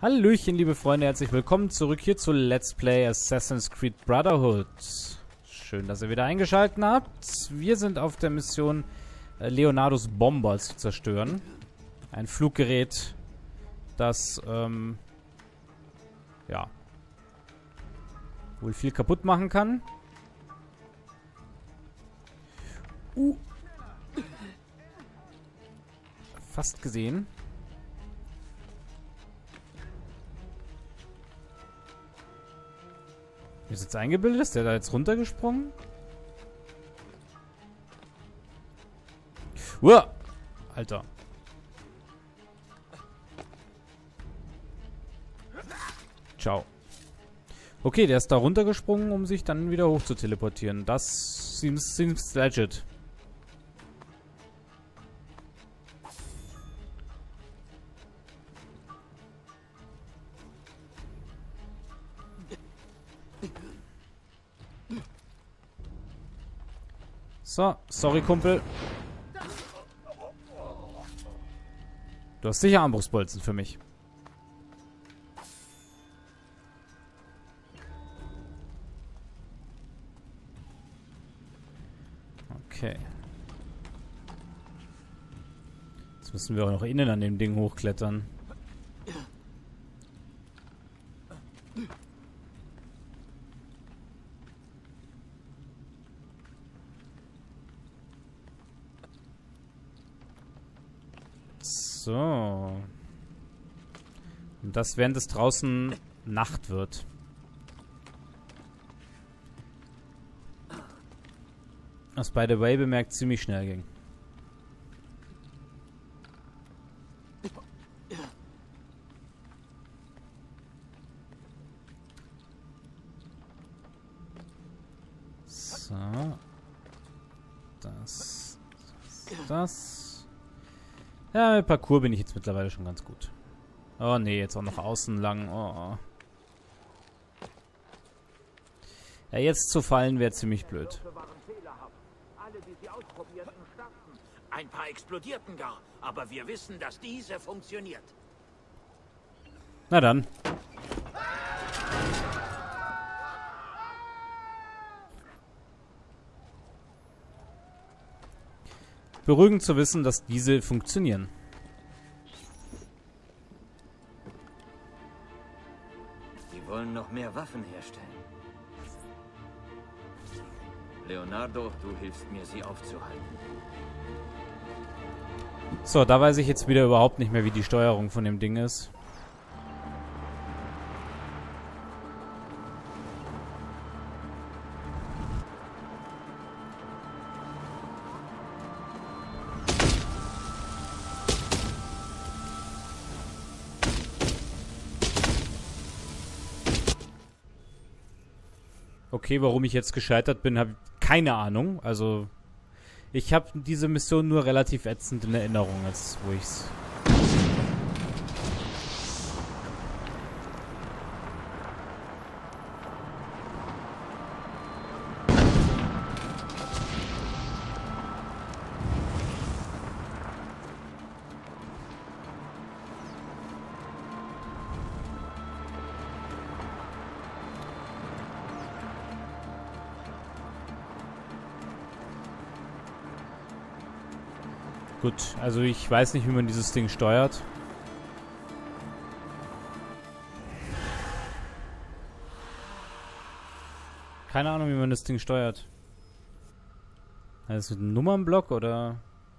Hallöchen, liebe Freunde, herzlich willkommen zurück hier zu Let's Play Assassin's Creed Brotherhood. Schön, dass ihr wieder eingeschaltet habt. Wir sind auf der Mission, Leonardos Bomber zu zerstören. Ein Fluggerät, das, ja, wohl viel kaputt machen kann. Fast gesehen. Mir ist jetzt eingebildet, ist der da jetzt runtergesprungen? Uah! Alter. Ciao. Okay, der ist da runtergesprungen, um sich dann wieder hoch zu teleportieren. Das seems legit. So, sorry, Kumpel. Du hast sicher Armbrustbolzen für mich. Okay. Jetzt müssen wir auch noch innen an dem Ding hochklettern. So. Und das, während es draußen Nacht wird. Was, by the way, bemerkt ziemlich schnell ging. So. Das. Ja, mit Parcours bin ich jetzt mittlerweile schon ganz gut. Oh nee, jetzt auch noch außen lang. Oh. Ja, jetzt zu fallen wäre ziemlich blöd. Ein paar explodierten gar, aber wir wissen, dass diese funktioniert. Na dann. Beruhigend zu wissen, dass diese funktionieren. Die wollen noch mehr Waffen herstellen. Leonardo, du hilfst mir, sie aufzuhalten. So, da weiß ich jetzt wieder überhaupt nicht mehr, wie die Steuerung von dem Ding ist. Okay, warum ich jetzt gescheitert bin, habe ich keine Ahnung. Also, ich habe diese Mission nur relativ ätzend in Erinnerung, als wo ich's... Gut, also ich weiß nicht, wie man dieses Ding steuert. Keine Ahnung, wie man das Ding steuert. Also mit einem Nummernblock oder...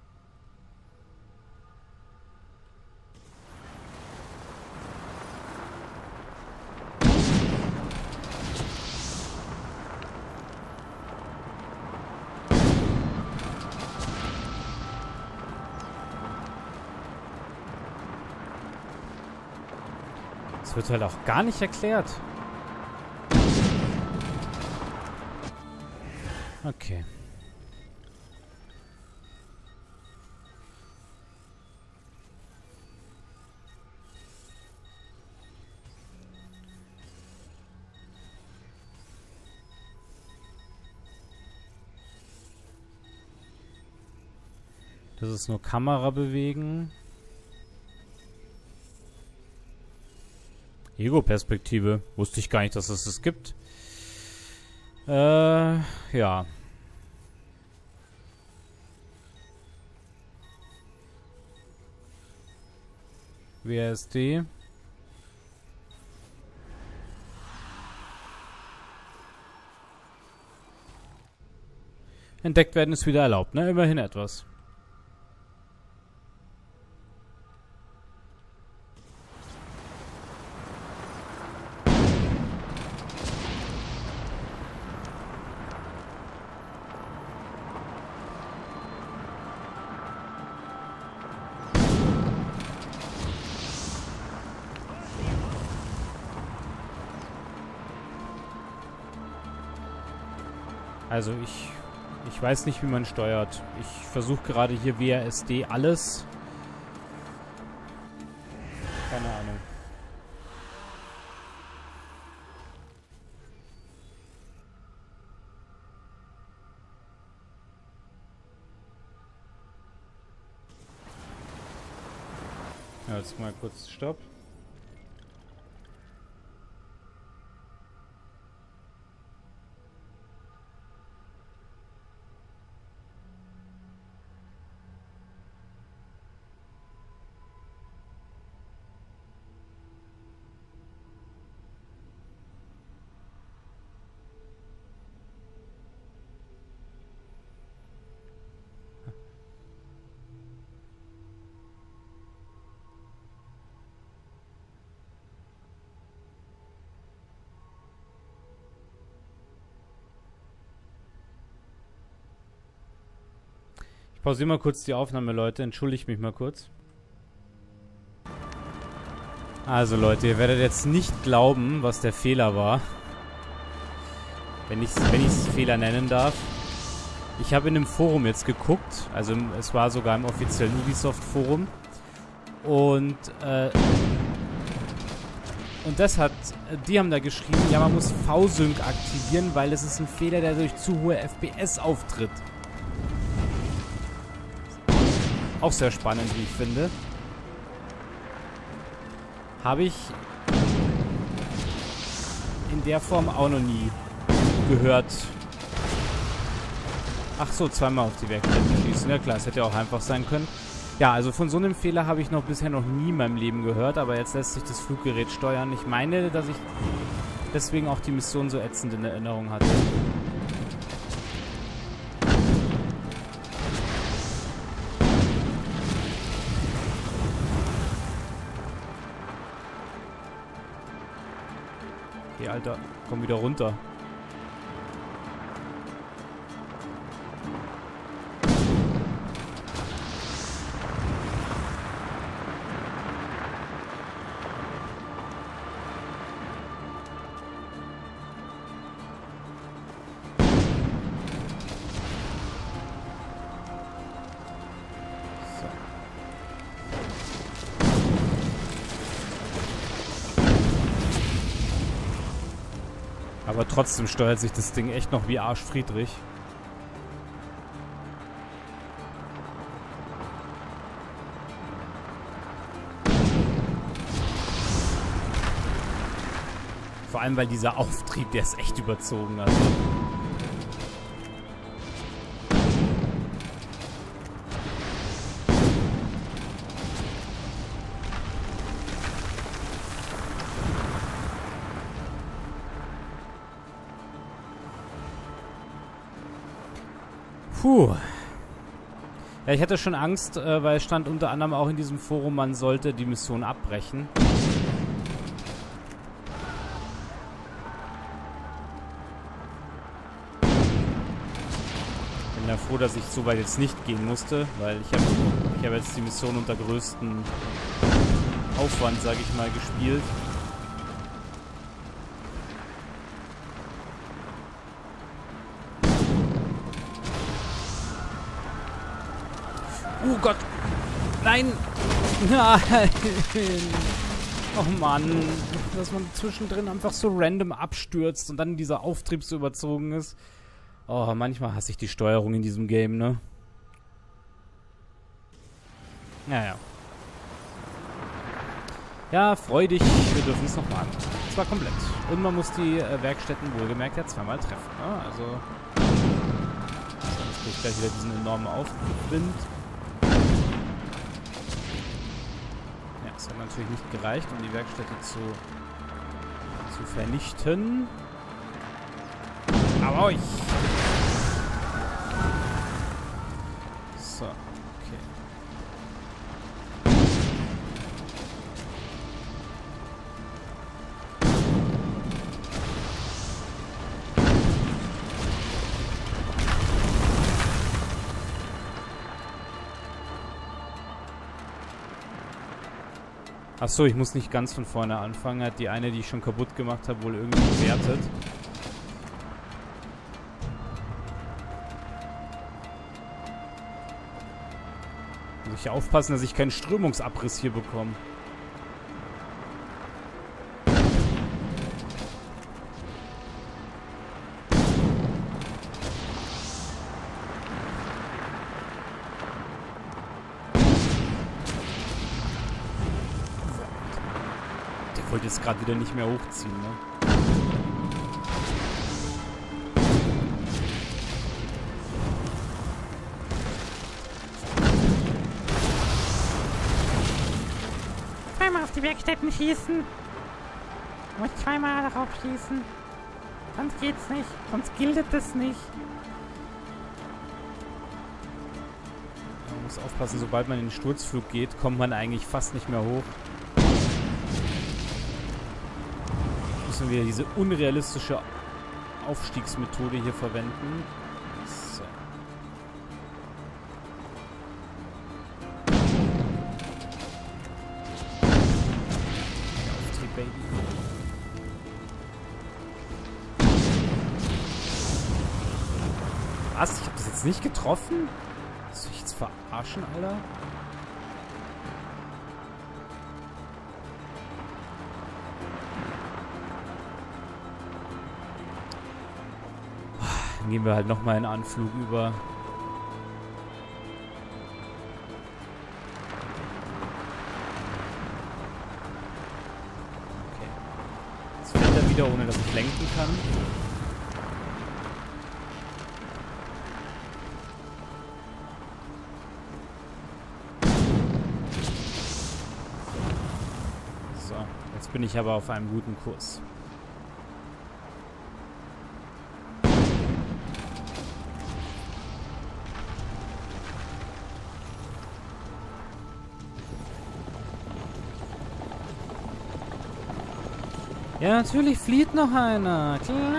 Das wird halt auch gar nicht erklärt. Okay. Das ist nur Kamera bewegen. Ego-Perspektive. Wusste ich gar nicht, dass es das gibt. Ja. WASD. Entdeckt werden ist wieder erlaubt, ne? Immerhin etwas. Also ich weiß nicht, wie man steuert. Ich versuche gerade hier WASD alles. Keine Ahnung. Ja, jetzt mal kurz Stopp. Ich pausiere mal kurz die Aufnahme, Leute. Entschuldigt mich mal kurz. Also, Leute, ihr werdet jetzt nicht glauben, was der Fehler war. Wenn ich es Fehler nennen darf. Ich habe in einem Forum jetzt geguckt. Also, es war sogar im offiziellen Ubisoft-Forum. Und die haben da geschrieben, ja, man muss V-Sync aktivieren, weil es ist ein Fehler, der durch zu hohe FPS auftritt. Auch sehr spannend, wie ich finde. Habe ich in der Form auch noch nie gehört. Ach so, zweimal auf die Werkstätten schießen. Ja klar, es hätte ja auch einfach sein können. Ja, also von so einem Fehler habe ich bisher noch nie in meinem Leben gehört, aber jetzt lässt sich das Fluggerät steuern. Ich meine, dass ich deswegen auch die Mission so ätzend in Erinnerung hatte. Okay, Alter, komm wieder runter. Aber trotzdem steuert sich das Ding echt noch wie arschfriedrig. Vor allem, weil dieser Auftrieb, der ist echt überzogen. Also. Puh. Ja, ich hatte schon Angst, weil es stand unter anderem auch in diesem Forum, man sollte die Mission abbrechen. Bin ja froh, dass ich so weit jetzt nicht gehen musste, weil ich hab jetzt die Mission unter größten Aufwand, sage ich mal, gespielt. Oh Gott! Nein! Nein! Oh Mann! Dass man zwischendrin einfach so random abstürzt und dann dieser Auftrieb so überzogen ist. Oh, manchmal hasse ich die Steuerung in diesem Game, ne? Naja. Ja, freu dich, wir dürfen es noch machen. Und zwar komplett. Und man muss die Werkstätten wohlgemerkt ja zweimal treffen. Ne? Also, sonst kriege ich gleich wieder diesen enormen Aufwind. Ja, es hat natürlich nicht gereicht, um die Werkstätte zu vernichten. Aber euch! So, okay. Achso, ich muss nicht ganz von vorne anfangen. Hat die eine, die ich schon kaputt gemacht habe, wohl irgendwie bewertet. Muss ich aufpassen, dass ich keinen Strömungsabriss hier bekomme. Der wollte jetzt gerade wieder nicht mehr hochziehen, ne? Zweimal auf die Werkstätten schießen. Muss zweimal darauf schießen. Sonst geht's nicht. Sonst gilt es nicht. Man muss aufpassen, sobald man in den Sturzflug geht, kommt man eigentlich fast nicht mehr hoch. Müssen wir diese unrealistische Aufstiegsmethode hier verwenden. So. Auftrieb, Baby. Was? Ich hab das jetzt nicht getroffen? Soll ich jetzt verarschen, Alter? Dann gehen wir halt nochmal in Anflug über. Okay. Jetzt fällt er wieder, ohne dass ich lenken kann. So, jetzt bin ich aber auf einem guten Kurs. Ja, natürlich flieht noch einer. Klar.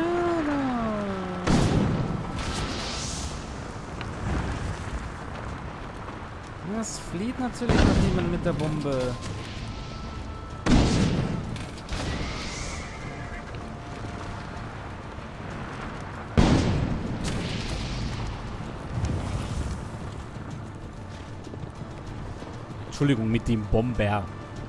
Es flieht natürlich noch jemand mit der Bombe. Entschuldigung, mit dem Bomber.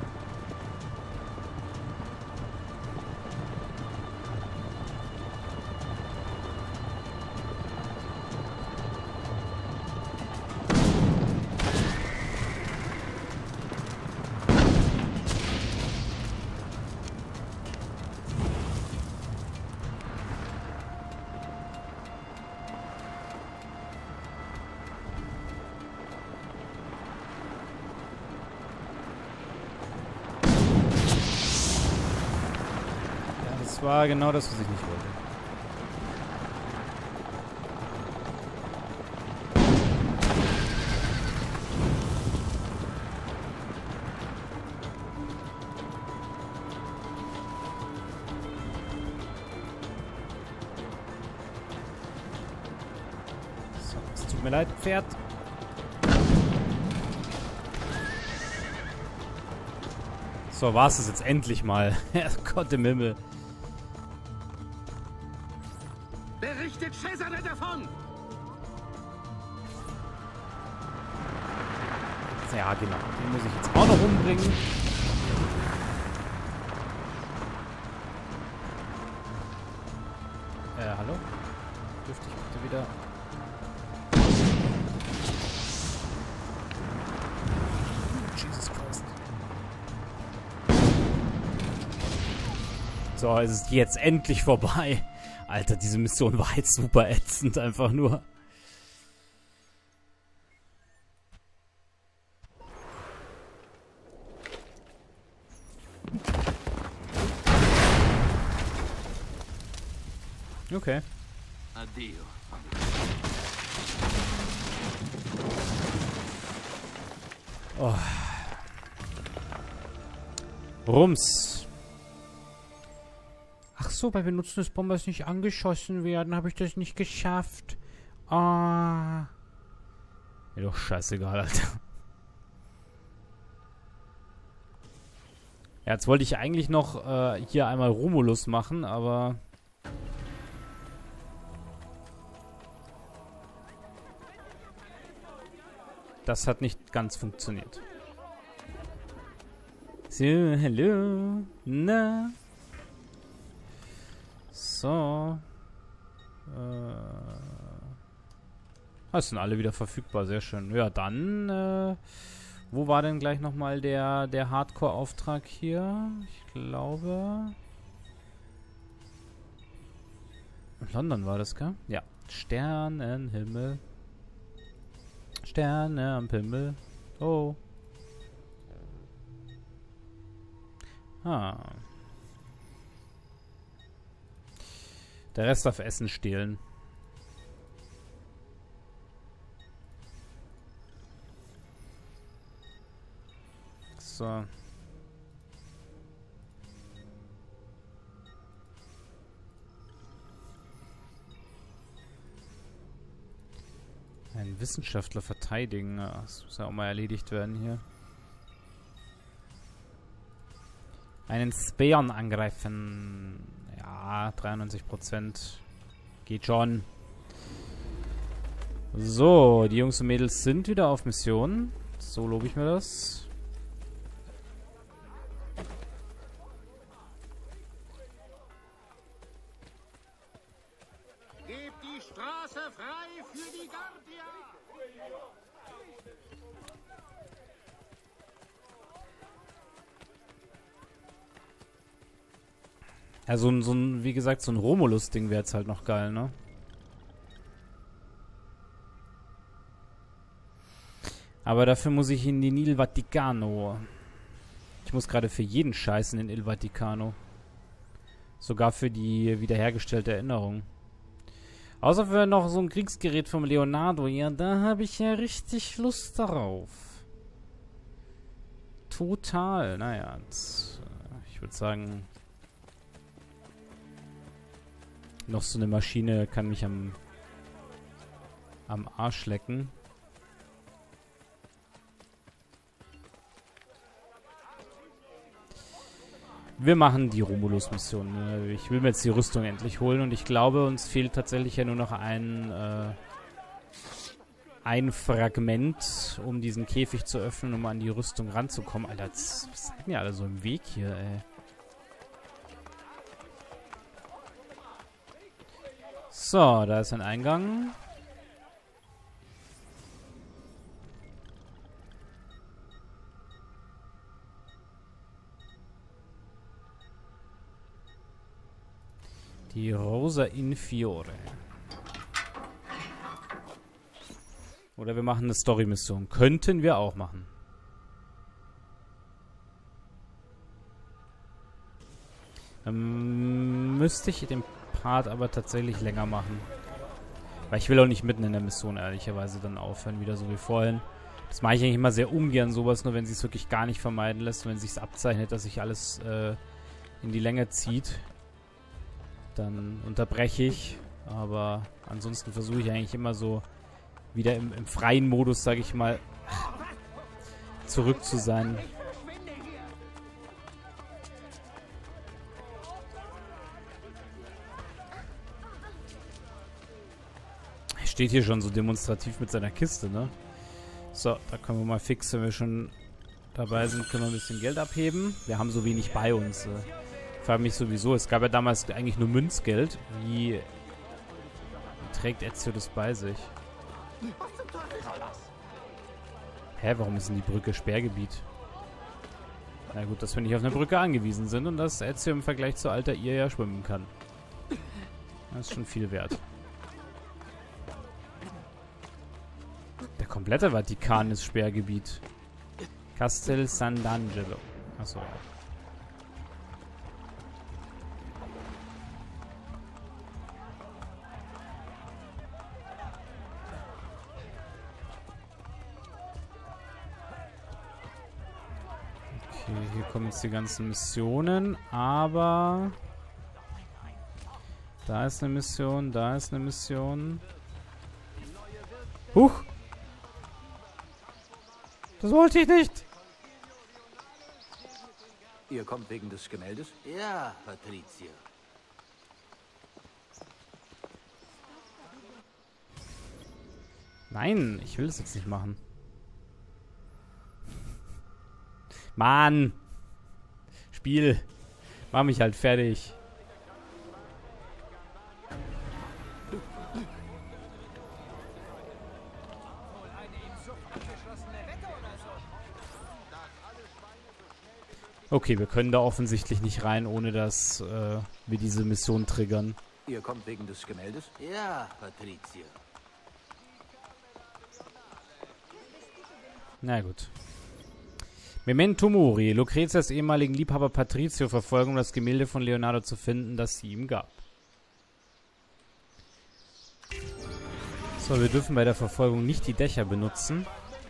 Das war genau das, was ich nicht wollte. So, es tut mir leid, Pferd. So, war es jetzt endlich mal. Gott im Himmel. Berichtet Cesare davon! Ja, genau. Den muss ich jetzt auch noch umbringen. Hallo? Dürfte ich bitte wieder... Jesus Christ. So, es ist jetzt endlich vorbei. Alter, diese Mission war jetzt super ätzend, einfach nur. Okay. Addio. Oh. Rums. Ach so, bei Benutzen des Bombers nicht angeschossen werden, habe ich das nicht geschafft. Ah. Mir doch scheißegal, Alter. Ja, jetzt wollte ich eigentlich noch hier einmal Romulus machen, aber... Das hat nicht ganz funktioniert. So, hallo. Na. So. Das sind alle wieder verfügbar, sehr schön. Ja, dann, wo war denn gleich nochmal der Hardcore-Auftrag hier? Ich glaube... In London war das, gell? Ja. Sternenhimmel. Sterne am Himmel. Oh. Ah. Der Rest darf Essen stehlen. So. Ein Wissenschaftler verteidigen. Das muss ja auch mal erledigt werden hier. Einen Speon angreifen. Ja, 93%. Geht schon. So, die Jungs und Mädels sind wieder auf Mission. So lobe ich mir das. Gebt die Straße frei für die Guardia! Ja, so ein, wie gesagt, so ein Romulus-Ding wäre jetzt halt noch geil, ne? Aber dafür muss ich in den Il Vaticano. Ich muss gerade für jeden Scheiß in den Il Vaticano. Sogar für die wiederhergestellte Erinnerung. Außer für noch so ein Kriegsgerät vom Leonardo. Ja, da habe ich ja richtig Lust darauf. Total. Naja, jetzt, ich würde sagen... Noch so eine Maschine kann mich am Arsch lecken. Wir machen die Romulus-Mission. Ich will mir jetzt die Rüstung endlich holen und ich glaube, uns fehlt tatsächlich ja nur noch ein Fragment, um diesen Käfig zu öffnen, um an die Rüstung ranzukommen. Alter, was seid ihr alle so im Weg hier, ey? So, da ist ein Eingang. Die Rosa Infiore. Oder wir machen eine Story-Mission. Könnten wir auch machen. Müsste ich den Part aber tatsächlich länger machen. Weil ich will auch nicht mitten in der Mission ehrlicherweise dann aufhören, wieder so wie vorhin. Das mache ich eigentlich immer sehr ungern, sowas, nur wenn sie es wirklich gar nicht vermeiden lässt, wenn sich es abzeichnet, dass sich alles in die Länge zieht. Dann unterbreche ich. Aber ansonsten versuche ich eigentlich immer so wieder im freien Modus, sage ich mal, zurück zu sein. Er steht hier schon so demonstrativ mit seiner Kiste, ne? So, da können wir mal fix, wenn wir schon dabei sind, können wir ein bisschen Geld abheben. Wir haben so wenig bei uns. Ich frage mich sowieso, es gab ja damals eigentlich nur Münzgeld. Wie trägt Ezio das bei sich? Hä, warum ist denn die Brücke Sperrgebiet? Na gut, dass wir nicht auf eine Brücke angewiesen sind und dass Ezio im Vergleich zu alter ihr ja schwimmen kann. Das ist schon viel wert. Der komplette Vatikan ist Sperrgebiet. Castel Sant'Angelo. Achso, ja. Okay, hier kommen jetzt die ganzen Missionen, aber... Da ist eine Mission, da ist eine Mission. Huch! Das wollte ich nicht! Ihr kommt wegen des Gemäldes? Ja, Patrizio. Nein, ich will das jetzt nicht machen. Mann! Spiel! Mach mich halt fertig. Okay, wir können da offensichtlich nicht rein, ohne dass wir diese Mission triggern. Ihr kommt wegen des Gemäldes? Ja, Patrizio. Na gut. Memento Mori. Lucrezias ehemaligen Liebhaber Patrizio verfolgen, um das Gemälde von Leonardo zu finden, das sie ihm gab. So, wir dürfen bei der Verfolgung nicht die Dächer benutzen.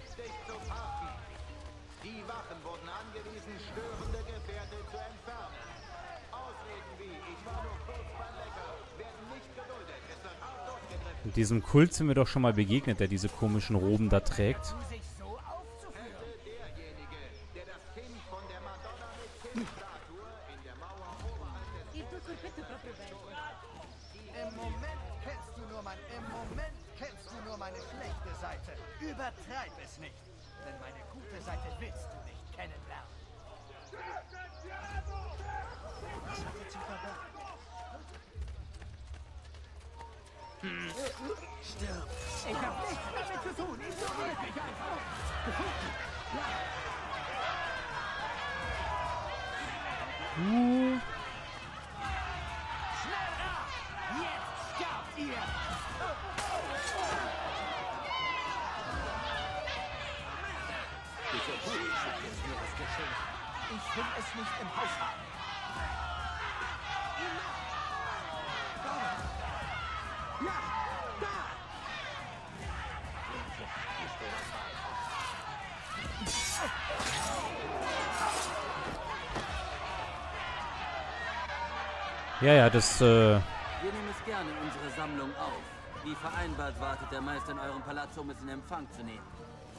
Und diesem Kult sind wir doch schon mal begegnet, der diese komischen Roben da trägt. Im Moment kennst du nur meine schlechte Seite. Übertreib es nicht, denn meine gute Seite willst du nicht kennenlernen. Was hat er zu verbergen? Stirb! Ich hab nichts damit zu tun! Ignoriert mich einfach! Schneller! Jetzt sterbt ihr! Ich will es nicht im Haus haben. Ja, da! Ja, das, Wir nehmen es gerne in unsere Sammlung auf. Wie vereinbart wartet der Meister in eurem Palazzo, um es in Empfang zu nehmen.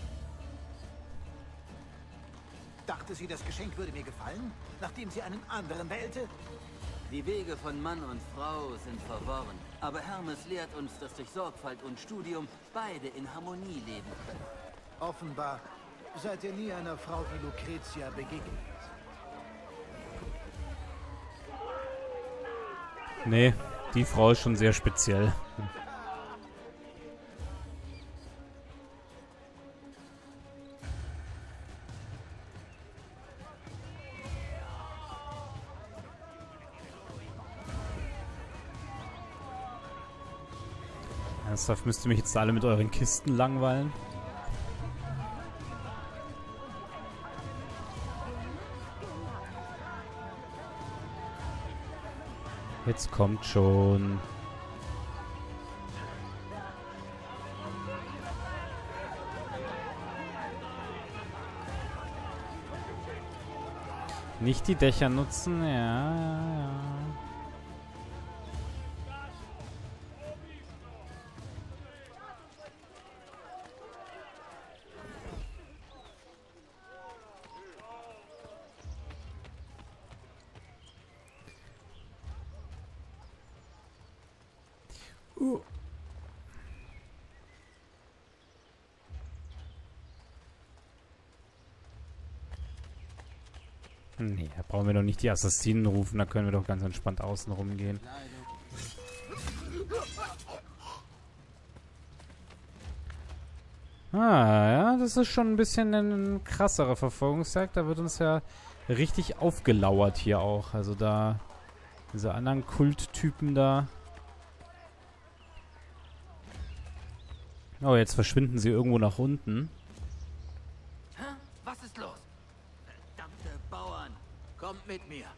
Dachte sie, das Geschenk würde mir gefallen, nachdem sie einen anderen wählte? Die Wege von Mann und Frau sind verworren. Aber Hermes lehrt uns, dass durch Sorgfalt und Studium beide in Harmonie leben können. Offenbar seid ihr nie einer Frau wie Lucrezia begegnet. nee, die Frau ist schon sehr speziell. Ernsthaft, müsst ihr mich jetzt alle mit euren Kisten langweilen? Jetzt kommt schon. Nicht die Dächer nutzen, ja. Nee, da brauchen wir doch nicht die Assassinen rufen, da können wir doch ganz entspannt außen rumgehen. Ah, ja, das ist schon ein bisschen ein krasserer Verfolgungsjagd. Da wird uns ja richtig aufgelauert hier auch. Also da, diese anderen Kulttypen da. Oh, jetzt verschwinden sie irgendwo nach unten. Hä? Was ist los? Verdammte Bauern! Kommt mit mir.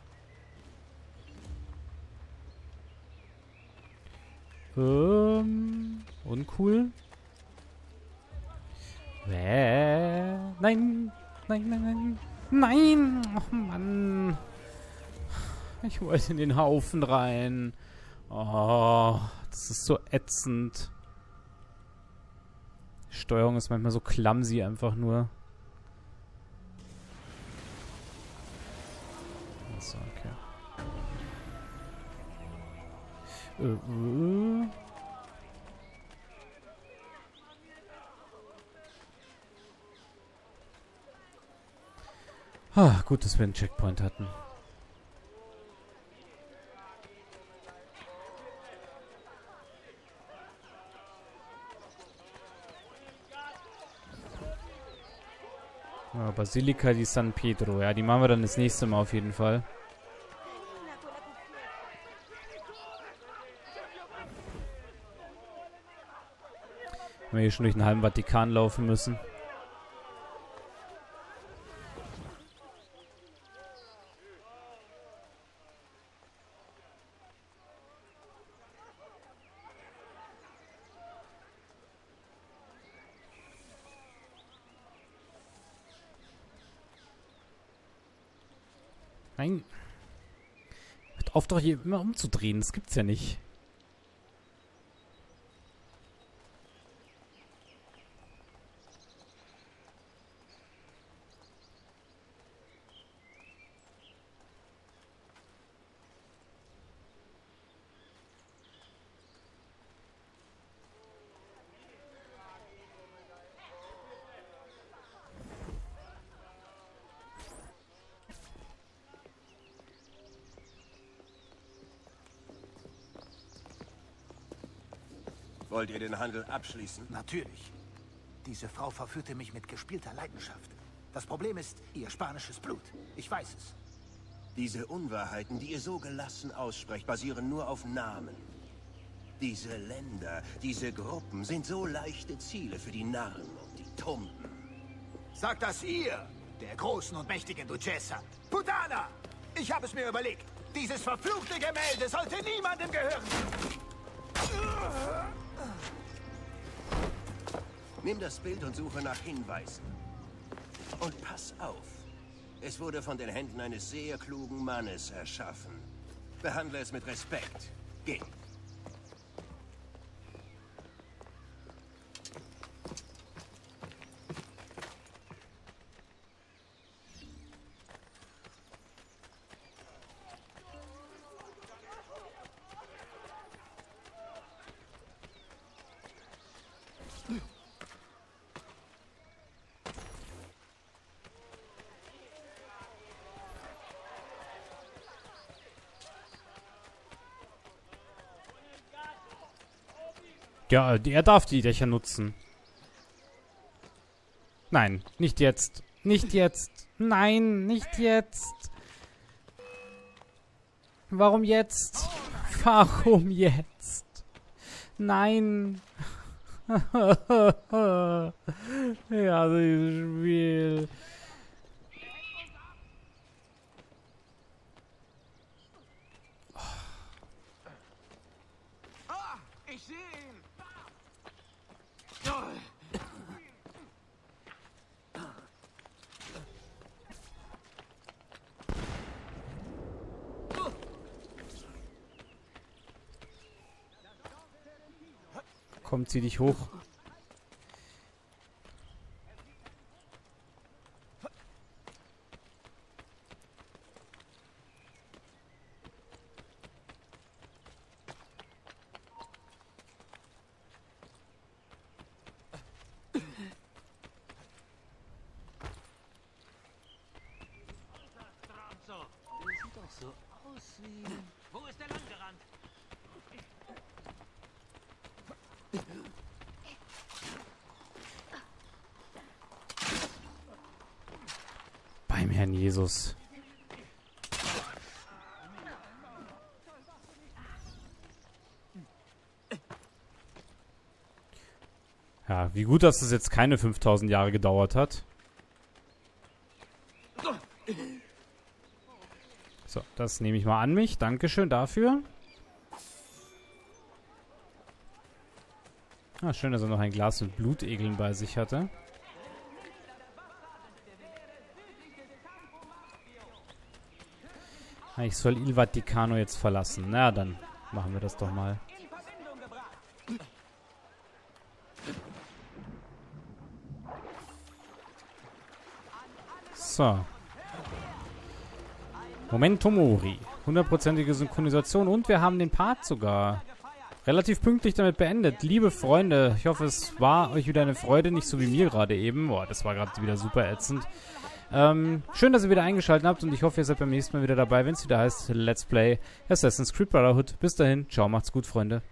Uncool. Nein, nein, nein, nein. Nein! Oh Mann. Ich wollte in den Haufen rein. Oh, das ist so ätzend. Die Steuerung ist manchmal so clumsy einfach nur. So, okay. Ah, gut, dass wir einen Checkpoint hatten. Ja, Basilica di San Pietro. Ja, die machen wir dann das nächste Mal auf jeden Fall. Wenn wir hier schon durch den halben Vatikan laufen müssen. Nein. Hört auf, doch hier immer umzudrehen. Das gibt's ja nicht. Wollt ihr den Handel abschließen? Natürlich. Diese Frau verführte mich mit gespielter Leidenschaft. Das Problem ist ihr spanisches Blut. Ich weiß es. Diese Unwahrheiten, die ihr so gelassen aussprecht, basieren nur auf Namen. Diese Länder, diese Gruppen sind so leichte Ziele für die Narren und die Tumpen. Sagt das ihr, der großen und mächtigen Duchessa. Putana! Ich habe es mir überlegt. Dieses verfluchte Gemälde sollte niemandem gehören. Nimm das Bild und suche nach Hinweisen. Und pass auf. Es wurde von den Händen eines sehr klugen Mannes erschaffen. Behandle es mit Respekt. Geh. Ja, er darf die Dächer nutzen. Nein, nicht jetzt. Nicht jetzt. Nein, nicht jetzt. Warum jetzt? Warum jetzt? Nein. Ja, dieses Spiel. Ich sehe ihn. Komm, zieh dich hoch. Sieht doch so aus wie... Wo ist der lang gerannt? Beim Herrn Jesus. Ja, wie gut, dass es jetzt keine 5000 Jahre gedauert hat. So, das nehme ich mal an mich. Dankeschön dafür. Ah, schön, dass er noch ein Glas mit Blutegeln bei sich hatte. Ah, ich soll Il Vaticano jetzt verlassen. Na, dann machen wir das doch mal. So. Memento Mori. 100%ige Synchronisation und wir haben den Part sogar relativ pünktlich damit beendet. Liebe Freunde, ich hoffe, es war euch wieder eine Freude, nicht so wie mir gerade eben. Boah, das war gerade wieder super ätzend. Schön, dass ihr wieder eingeschaltet habt und ich hoffe, ihr seid beim nächsten Mal wieder dabei, wenn es wieder heißt Let's Play Assassin's Creed Brotherhood. Bis dahin, ciao, macht's gut, Freunde.